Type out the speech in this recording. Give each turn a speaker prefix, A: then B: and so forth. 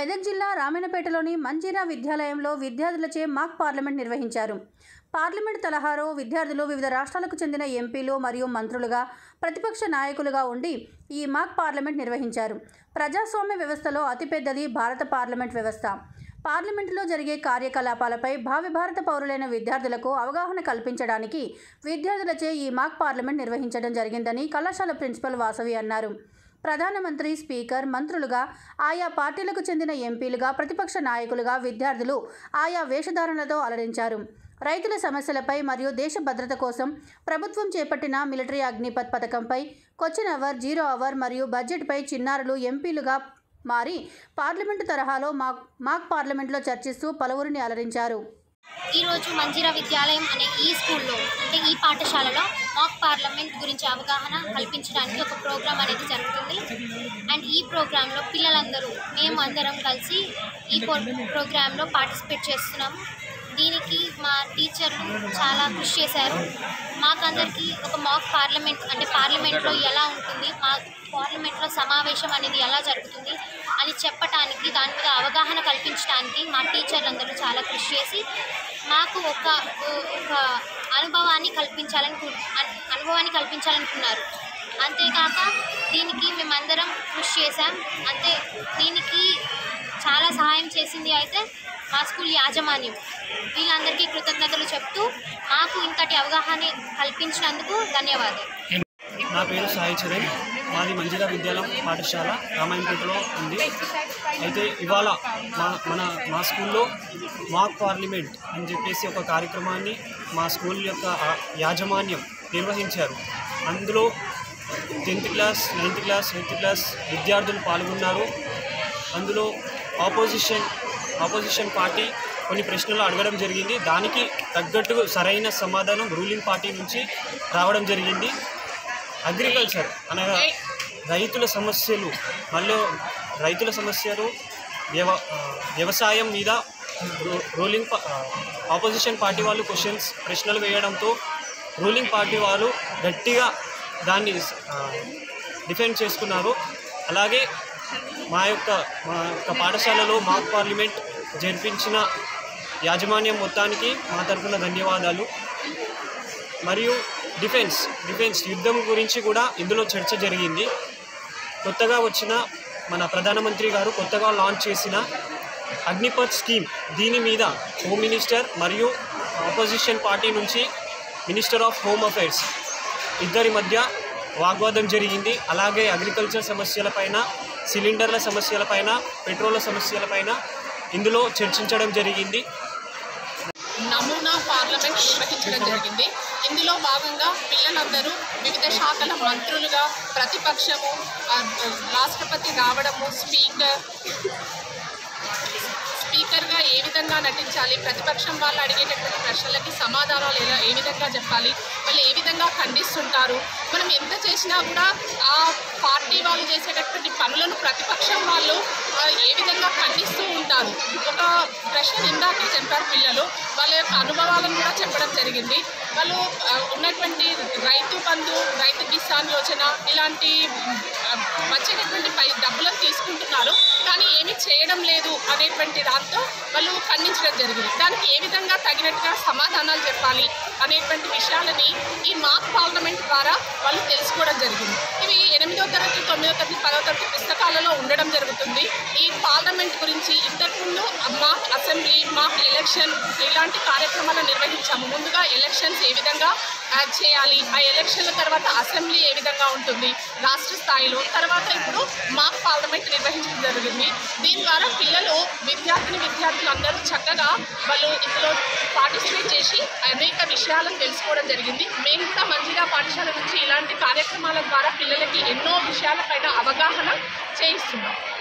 A: మెదక్ జిల్లా రామన్నపేటలోని మంజీరా విద్యాలయంలో విద్యార్థులచే మాక్ పార్లమెంట్ నిర్వహించారు. పార్లమెంట్ తరహాలో విద్యార్థులు వివిధ రాష్ట్రాలకు చెందిన ఎంపీలు మరియు మంత్రులుగా, ప్రతిపక్ష నాయకులుగా ఉండి ఈ మాక్ పార్లమెంట్ నిర్వహించారు. ప్రజాస్వామ్య వ్యవస్థలో అతిపెద్దది భారత పార్లమెంట్ వ్యవస్థ. పార్లమెంటులో జరిగే కార్యకలాపాలపై భావి భారత పౌరులైన విద్యార్థులకు అవగాహన కల్పించడానికి విద్యార్థులచే ఈ మాక్ పార్లమెంట్ నిర్వహించడం జరిగిందని కళాశాల ప్రిన్సిపల్ వాసవి అన్నారు. ప్రధానమంత్రి, స్పీకర్, మంత్రులుగా, ఆయా పార్టీలకు చెందిన ఎంపీలుగా, ప్రతిపక్ష నాయకులుగా విద్యార్థులు ఆయా వేషధారణలతో అలరించారు. రైతుల సమస్యలపై మరియు దేశ భద్రత కోసం ప్రభుత్వం చేపట్టిన మిలిటరీ అగ్నిపథ్ పథకంపై, క్వశ్చన్ అవర్, జీరో అవర్ మరియు బడ్జెట్పై చిన్నారులు ఎంపీలుగా మారి పార్లమెంటు తరహాలో మాక్ పార్లమెంట్లో చర్చిస్తూ పలువురిని అలరించారు.
B: ఈరోజు మంజీరా విద్యాలయం అనే ఈ స్కూల్లో అంటే ఈ పాఠశాలలో మాక్ పార్లమెంట్ గురించి అవగాహన కల్పించడానికి ఒక ప్రోగ్రాం అనేది జరుగుతుంది. అండ్ ఈ ప్రోగ్రాంలో పిల్లలందరూ మేము అందరం కలిసి ఈ ప్రోగ్రాంలో పార్టిసిపేట్ చేస్తున్నాము. దీనికి మా టీచర్లు చాలా కృషి చేశారు. మాకందరికీ ఒక మాక్ పార్లమెంట్ అంటే పార్లమెంట్లో ఎలా ఉంటుంది, మా పార్లమెంట్లో సమావేశం అనేది ఎలా జరుగుతుంది అని చెప్పటానికి, దాని మీద అవగాహన కల్పించడానికి మా టీచర్లందరూ చాలా కృషి చేసి మాకు ఒక అనుభవాన్ని కల్పించాలనుకున్నారు. అంతేకాక దీనికి మేమందరం కృషి చేశాం. దీనికి చాలా సహాయం చేసింది అయితే మా స్కూల్ యాజమాన్యం. వీళ్ళందరికీ కృతజ్ఞతలు చెప్తూ మాకు ఇంతటి అవగాహన కల్పించినందుకు ధన్యవాదాలు.
C: నా పేరు సాయి చరణ్. మాది మంజీరా విద్యాలయం పాఠశాల రామాయణపేటలో ఉంది. అయితే ఇవాళ మా స్కూల్లో మాక్ పార్లమెంట్ అని చెప్పేసి ఒక కార్యక్రమాన్ని మా స్కూల్ యొక్క యాజమాన్యం నిర్వహించారు. అందులో 10th class, 9th class, 8th class విద్యార్థులు పాల్గొన్నారు. అందులో ఆపోజిషన్ పార్టీ కొన్ని ప్రశ్నలు అడగడం జరిగింది. దానికి తగ్గట్టు సరైన సమాధానం రూలింగ్ పార్టీ నుంచి రావడం జరిగింది. అగ్రికల్చర్ అనగా రైతుల సమస్యలు, మళ్ళీ రైతుల సమస్యలు, వ్యవసాయం మీద ఆపోజిషన్ పార్టీ వాళ్ళు ప్రశ్నలు వేయడంతో రూలింగ్ పార్టీ వాళ్ళు గట్టిగా దాన్ని డిఫెండ్ చేసుకున్నారు. అలాగే మా యొక్క పాఠశాలలో మాక్ పార్లమెంట్ జరిపించిన యాజమాన్యం మొత్తానికి మా తరఫున ధన్యవాదాలు. మరియు డిఫెన్స్ యుద్ధం గురించి కూడా ఇందులో చర్చ జరిగింది. కొత్తగా వచ్చిన మన ప్రధానమంత్రి గారు కొత్తగా లాంచ్ చేసిన అగ్నిపథ్ స్కీమ్, దీని మీద హోమ్ మినిస్టర్ మరియు ఆపోజిషన్ పార్టీ నుంచి మినిస్టర్ ఆఫ్ హోమ్ అఫైర్స్ ఇద్దరి మధ్య వాగ్వాదం జరిగింది. అలాగే అగ్రికల్చర్ సమస్యలపైన, సిలిండర్ల సమస్యలపైన, పెట్రోల్ సమస్యలపైన ఇందులో చర్చించడం జరిగింది.
D: నమూనా పార్లమెంట్ నిర్వహించడం జరిగింది. ఇందులో భాగంగా పిల్లలందరూ వివిధ శాఖల మంత్రులుగా, ప్రతిపక్షము, రాష్ట్రపతి రావడము, స్పీకర్గా ఏ విధంగా నటించాలి, ప్రతిపక్షం వాళ్ళు అడిగేటటువంటి ప్రశ్నలకి సమాధానాలు ఏ విధంగా చెప్పాలి, వాళ్ళు ఏ విధంగా ఖండిస్తుంటారు, మనం ఎంత చేసినా కూడా ఆ పార్టీ వాళ్ళు చేసేటటువంటి పనులను ప్రతిపక్షం వాళ్ళు ఏ విధంగా ఖండిస్తూ ఉంటారు. ఒక ప్రశ్న ఇందాకే చెప్పారు పిల్లలు, వాళ్ళ యొక్క అనుభవాలను కూడా చెప్పడం జరిగింది. వాళ్ళు ఉన్నటువంటి రైతు బంధు, రైతు కిసాన్ యోజన ఇలాంటి వచ్చేటటువంటి డబ్బులను తీసుకుంటున్నారు, కానీ ఏమీ చేయడం లేదు అనేటువంటి దాంతో వాళ్ళు ఖండించడం జరిగింది. దానికి ఏ విధంగా తగినట్టుగా సమాధానాలు చెప్పాలి అనేటువంటి విషయాలని ఈ మాక్ పార్లమెంట్ ద్వారా వాళ్ళు తెలుసుకోవడం జరిగింది. ఇవి 8వ తరగతి, 9వ తరగతి, 10వ తరగతి పుస్తకాలలో ఉండడం జరుగుతుంది. ఈ పార్లమెంట్ గురించి ఇంతకుముందు మాక్ అసెంబ్లీ, మాక్ ఎలక్షన్ ఇలాంటి కార్యక్రమాలు నిర్వహించాము. ముందుగా ఎలక్షన్స్ ఏ విధంగా చేయాలి, ఆ ఎలక్షన్ల తర్వాత అసెంబ్లీ ఏ విధంగా ఉంటుంది రాష్ట్ర స్థాయిలో, తర్వాత ఇప్పుడు మాక్ పార్లమెంట్ నిర్వహించడం జరిగింది. దీని ద్వారా పిల్లలు, విద్యార్థులు అందరూ చక్కగా వాళ్ళు ఇందులో పార్టిసిపేట్ చేసి అనేక విషయాలను తెలుసుకోవడం జరిగింది. మేము కూడా మంజీరా పాఠశాల నుంచి ఇలాంటి కార్యక్రమాల ద్వారా పిల్లలకి ఎన్నో విషయాలపైన అవగాహన చేయిస్తున్నాం.